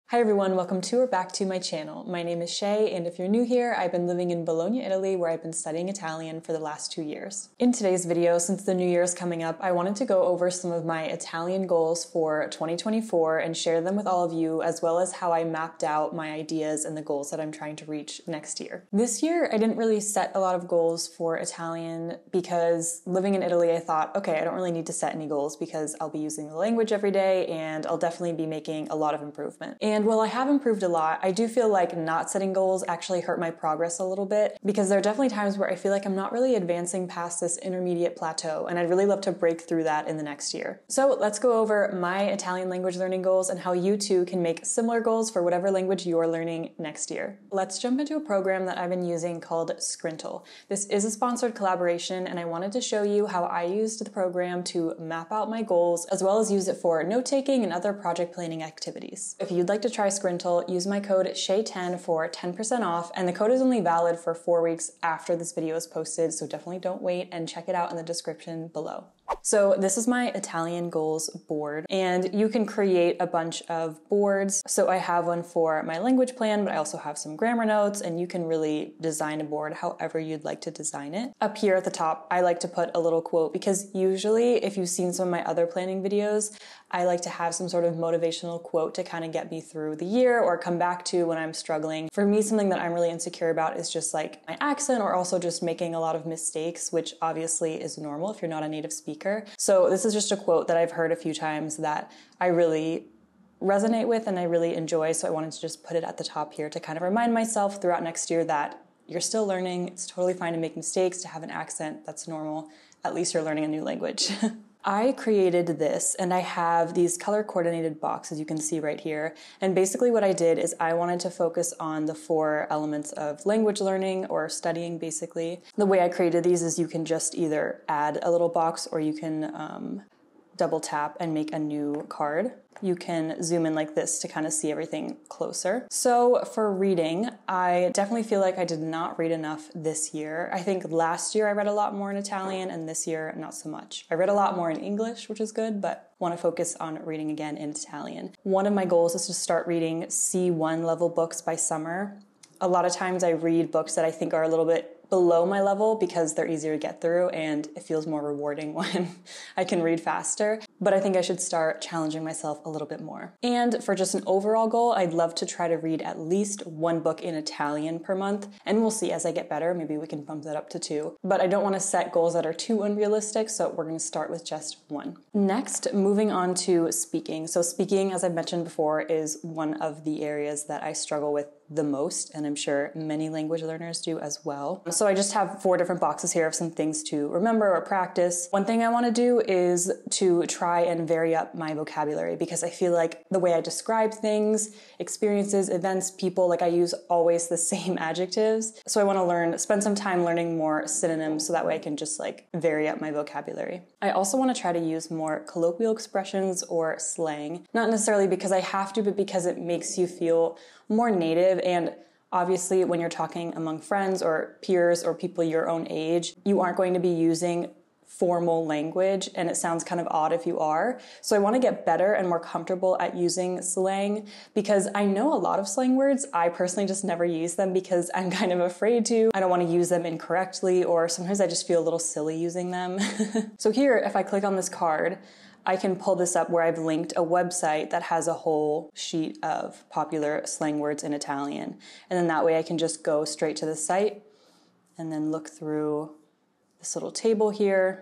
Hi everyone, welcome to or back to my channel. My name is Shea, and if you're new here, I've been living in Bologna, Italy, where I've been studying Italian for the last 2 years. In today's video, since the new year is coming up, I wanted to go over some of my Italian goals for 2024 and share them with all of you, as well as how I mapped out my ideas and the goals that I'm trying to reach next year. This year, I didn't really set a lot of goals for Italian because living in Italy, I thought, okay, I don't really need to set any goals because I'll be using the language every day and I'll definitely be making a lot of improvement. And while I have improved a lot, I do feel like not setting goals actually hurt my progress a little bit because there are definitely times where I feel like I'm not really advancing past this intermediate plateau, and I'd really love to break through that in the next year. So let's go over my Italian language learning goals and how you too can make similar goals for whatever language you're learning next year. Let's jump into a program that I've been using called Scrintal. This is a sponsored collaboration, and I wanted to show you how I used the program to map out my goals, as well as use it for note-taking and other project planning activities. If you'd like to try Scrintal, use my code SHEA10 for 10% off, and the code is only valid for 4 weeks after this video is posted, so definitely don't wait and check it out in the description below. So this is my Italian goals board, and you can create a bunch of boards. So I have one for my language plan, but I also have some grammar notes, and you can really design a board however you'd like to design it. Up here at the top, I like to put a little quote because usually if you've seen some of my other planning videos, I like to have some sort of motivational quote to kind of get me through the year or come back to when I'm struggling. For me, something that I'm really insecure about is just like my accent, or also just making a lot of mistakes, which obviously is normal if you're not a native speaker. So this is just a quote that I've heard a few times that I really resonate with and I really enjoy. So I wanted to just put it at the top here to kind of remind myself throughout next year that you're still learning. It's totally fine to make mistakes, to have an accent. That's normal. At least you're learning a new language. I created this, and I have these color coordinated boxes you can see right here. And basically what I did is I wanted to focus on the 4 elements of language learning or studying basically. The way I created these is you can just either add a little box, or you can double tap and make a new card. You can zoom in like this to kind of see everything closer. So for reading, I definitely feel like I did not read enough this year. I think last year I read a lot more in Italian, and this year not so much. I read a lot more in English, which is good, but want to focus on reading again in Italian. One of my goals is to start reading C1 level books by summer. A lot of times I read books that I think are a little bit below my level because they're easier to get through, and it feels more rewarding when I can read faster. But I think I should start challenging myself a little bit more. And for just an overall goal, I'd love to try to read at least 1 book in Italian per month. And we'll see as I get better, maybe we can bump that up to 2. But I don't want to set goals that are too unrealistic, so we're going to start with just 1. Next, moving on to speaking. So speaking, as I mentioned before, is one of the areas that I struggle with the most, and I'm sure many language learners do as well. So I just have 4 different boxes here of some things to remember or practice. One thing I want to do is to try and vary up my vocabulary, because I feel like the way I describe things, experiences, events, people, like I use always the same adjectives. So I want to spend some time learning more synonyms so that way I can just like vary up my vocabulary. I also want to try to use more colloquial expressions or slang, not necessarily because I have to, but because it makes you feel more native. And obviously when you're talking among friends or peers or people your own age, you aren't going to be using formal language, and it sounds kind of odd if you are. So I want to get better and more comfortable at using slang, because I know a lot of slang words. I personally just never use them because I'm kind of afraid to. I don't want to use them incorrectly, or sometimes I just feel a little silly using them. So here, if I click on this card, I can pull this up where I've linked a website that has a whole sheet of popular slang words in Italian. And then that way I can just go straight to the site and then look through this little table here.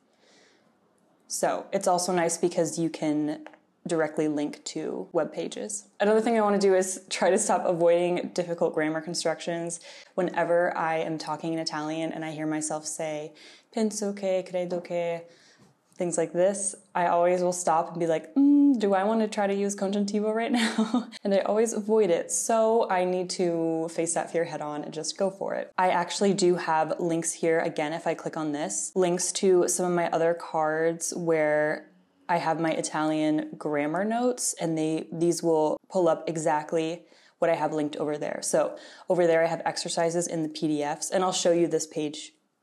So it's also nice because you can directly link to web pages. Another thing I want to do is try to stop avoiding difficult grammar constructions. Whenever I am talking in Italian and I hear myself say penso che, credo che, things like this, I always will stop and be like, do I want to try to use congiuntivo right now? And I always avoid it. So I need to face that fear head on and just go for it. I actually do have links here, again, if I click on this, links to some of my other cards where I have my Italian grammar notes, and these will pull up exactly what I have linked over there. So over there I have exercises in the PDFs, and I'll show you this page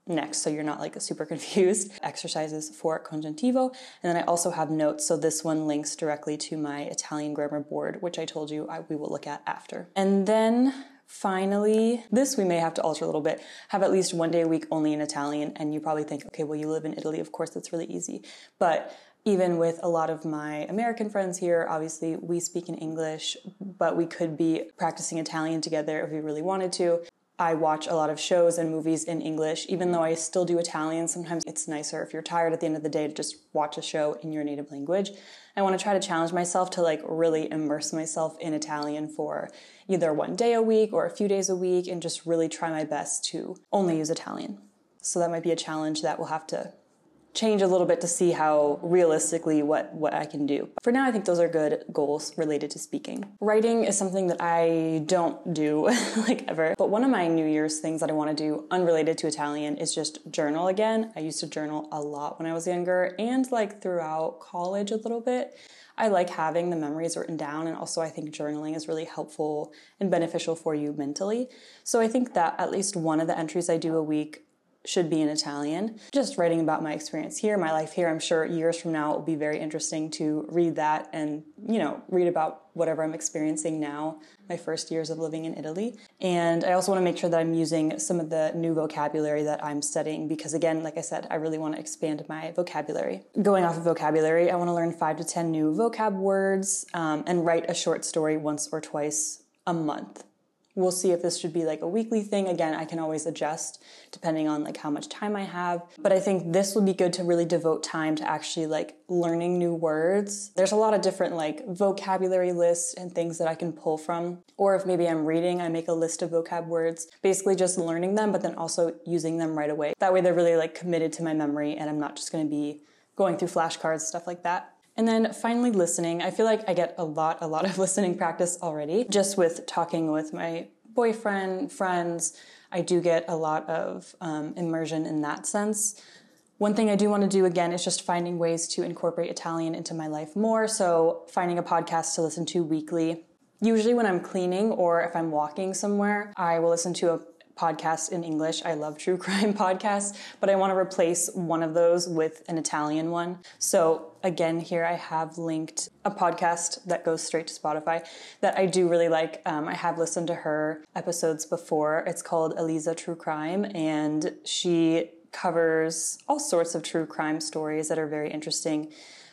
next so you're not like super confused. Exercises for congiuntivo. And then I also have notes. So this one links directly to my Italian grammar board, which I told you we will look at after. And then finally, this we may have to alter a little bit, have at least one day a week only in Italian. And you probably think, okay, well, you live in Italy. Of course, that's really easy. But even with a lot of my American friends here, obviously we speak in English, but we could be practicing Italian together if we really wanted to. I watch a lot of shows and movies in English. Even though I still do Italian, sometimes it's nicer if you're tired at the end of the day to just watch a show in your native language. I want to try to challenge myself to like really immerse myself in Italian for either one day a week or a few days a week and just really try my best to only use Italian. So that might be a challenge that we'll have to change a little bit to see how realistically what I can do. For now, I think those are good goals related to speaking. Writing is something that I don't do like ever, but one of my New Year's things that I want to do unrelated to Italian is just journal again. I used to journal a lot when I was younger and like throughout college a little bit. I like having the memories written down, and also I think journaling is really helpful and beneficial for you mentally. So I think that at least one of the entries I do a week should be in Italian. Just writing about my experience here, my life here. I'm sure years from now it will be very interesting to read that and, read about whatever I'm experiencing now, my first years of living in Italy. And I also want to make sure that I'm using some of the new vocabulary that I'm studying because, again, like I said, I really want to expand my vocabulary. Going off of vocabulary, I want to learn 5 to 10 new vocab words and write a short story once or twice a month. We'll see if this should be like a weekly thing. Again, I can always adjust depending on like how much time I have. But I think this will be good to really devote time to actually like learning new words. There's a lot of different like vocabulary lists and things that I can pull from. Or if maybe I'm reading, I make a list of vocab words, basically just learning them, but then also using them right away. That way they're really like committed to my memory and I'm not just going to be going through flashcards, stuff like that. And then finally, listening. I feel like I get a lot of listening practice already. Just with talking with my boyfriend, friends, I do get a lot of immersion in that sense. One thing I do want to do again is just finding ways to incorporate Italian into my life more. So finding a podcast to listen to weekly. Usually when I'm cleaning or if I'm walking somewhere, I will listen to a podcast in English. I love true crime podcasts, but I want to replace one of those with an Italian one. So again, here I have linked a podcast that goes straight to Spotify that I do really like. I have listened to her episodes before. It's called Elisa True Crime, and she covers all sorts of true crime stories that are very interesting.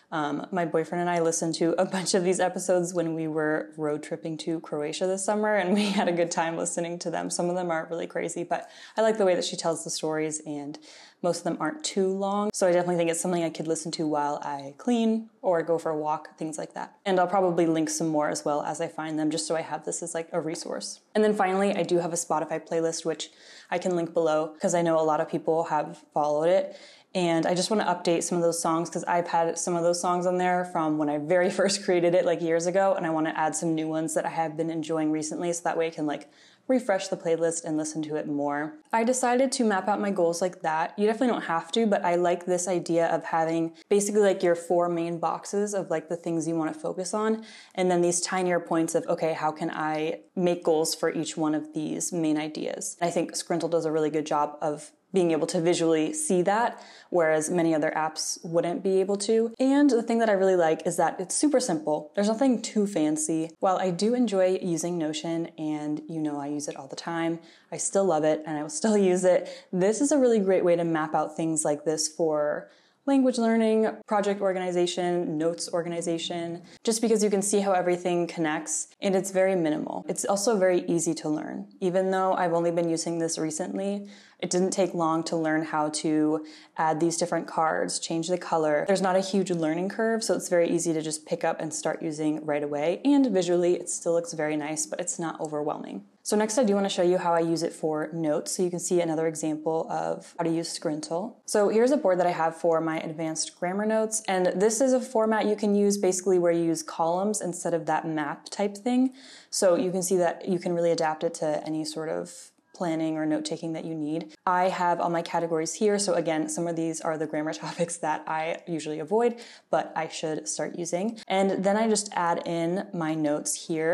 My boyfriend and I listened to a bunch of these episodes when we were road tripping to Croatia this summer, and we had a good time listening to them. Some of them aren't really crazy, but I like the way that she tells the stories, and most of them aren't too long. So I definitely think it's something I could listen to while I clean or go for a walk, things like that. And I'll probably link some more as well as I find them, just so I have this as like a resource. And then finally, I do have a Spotify playlist, which I can link below because I know a lot of people have followed it. And I just want to update some of those songs because I've had some of those songs on there from when I very first created it like years ago. And I want to add some new ones that I have been enjoying recently so that way I can like refresh the playlist and listen to it more. I decided to map out my goals like that. You definitely don't have to, but I like this idea of having basically like your 4 main boxes of like the things you want to focus on. And then these tinier points of, okay, how can I make goals for each one of these main ideas? I think Scrintal does a really good job of being able to visually see that, whereas many other apps wouldn't be able to. And the thing that I really like is that it's super simple. There's nothing too fancy. While I do enjoy using Notion, and I use it all the time, I still love it and I will still use it. This is a really great way to map out things like this for language learning, project organization, notes organization, just because you can see how everything connects and it's very minimal. It's also very easy to learn. Even though I've only been using this recently, it didn't take long to learn how to add these different cards, change the color. There's not a huge learning curve, so it's very easy to just pick up and start using right away. And visually, it still looks very nice, but it's not overwhelming. So next I do want to show you how I use it for notes, so you can see another example of how to use Scrintal. So here's a board that I have for my advanced grammar notes, and this is a format you can use basically where you use columns instead of that map type thing. So you can see that you can really adapt it to any sort of planning or note-taking that you need. I have all my categories here, so again, some of these are the grammar topics that I usually avoid, but I should start using. And then I just add in my notes here.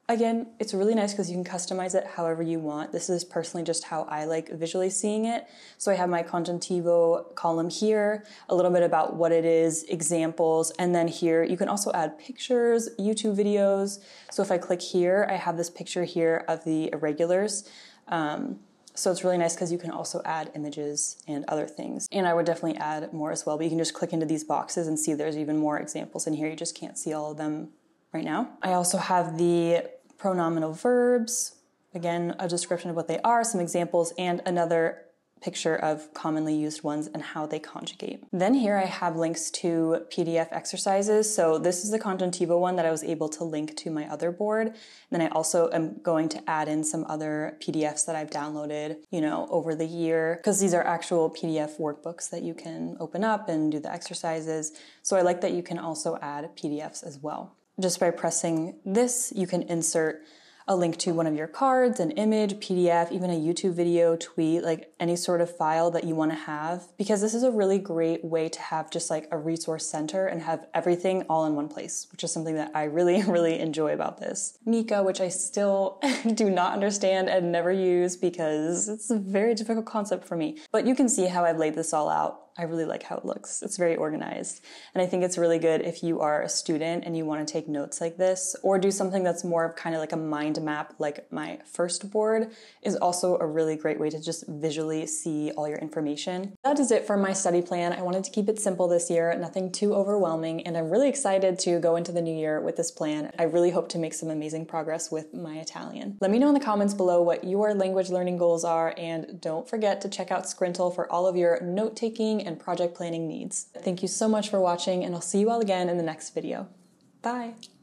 Again, it's really nice because you can customize it however you want. This is personally just how I like visually seeing it. So I have my conjuntivo column here, a little bit about what it is, examples, and then here you can also add pictures, YouTube videos. So if I click here, I have this picture here of the irregulars. So it's really nice because you can also add images and other things. And I would definitely add more as well, but you can just click into these boxes and see there's even more examples in here. You just can't see all of them right now. I also have the pronominal verbs, again, a description of what they are, some examples, and another picture of commonly used ones and how they conjugate. Then here I have links to PDF exercises. So this is the conjuntivo one that I was able to link to my other board. Then I also am going to add in some other PDFs that I've downloaded, over the year, because these are actual PDF workbooks that you can open up and do the exercises. So I like that you can also add PDFs as well. Just by pressing this, you can insert a link to one of your cards, an image, PDF, even a YouTube video, tweet, like any sort of file that you want to have, because this is a really great way to have just like a resource center and have everything all in one place, which is something that I really, really enjoy about this. Mika, which I still do not understand and never use because it's a very difficult concept for me. But you can see how I've laid this all out. I really like how it looks. It's very organized. And I think it's really good if you are a student and you want to take notes like this, or do something that's more of kind of like a mind map, like my first board is also a really great way to just visually see all your information. That is it for my study plan. I wanted to keep it simple this year, nothing too overwhelming, and I'm really excited to go into the new year with this plan. I really hope to make some amazing progress with my Italian. Let me know in the comments below what your language learning goals are, and don't forget to check out Scrintal for all of your note-taking and project planning needs. Thank you so much for watching, and I'll see you all again in the next video. Bye!